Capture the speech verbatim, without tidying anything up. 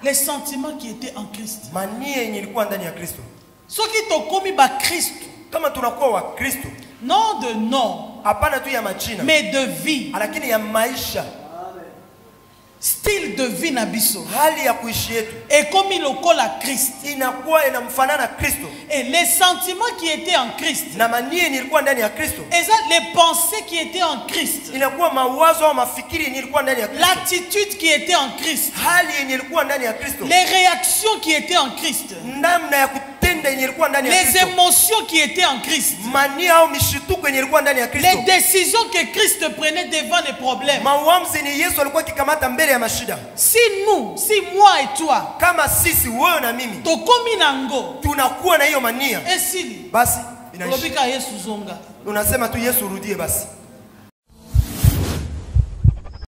Les sentiments qui étaient en Christ. Mania yenye ilikuwa ndani ya Kristo. Soki tokomi ba Christ. Kama tunakuwa wa Kristo. Non de nom. Hapana tu ya majina. Mais de vie. Lakini ya maisha. Style de vie na biso. Hali ya kuishi yetu. Et comme il lokola Christ. Inakuwa inamfanana Kristo. Et les sentiments qui étaient en Christ. Na mania yenye ilikuwa ndani ya Kristo. Et ça, les pensées qui étaient en Christ. Inakuwa mawazo au mafikiri yenye ilikuwa ndani ya Kristo. L'attitude qui était en Christ. Hali yenye ilikuwa ndani ya Kristo. Les réactions qui étaient en Christ. Namna ya kutenda yenye ilikuwa ndani ya Kristo. Les émotions qui étaient en Christ. Mania au mishituko yenye ilikuwa ndani ya Kristo. Les décisions que Christ prenait devant les problèmes. Maamuzi yenye Yesu alikuwa akikamata mbele ya mashida. Si nous, si moi et toi, kama sisi wewe na mimi tokomi nango, tunakuwa na hiyo mania, esili basi inaisha. Yesu zonga. Unasema tu Yesu rudie basi.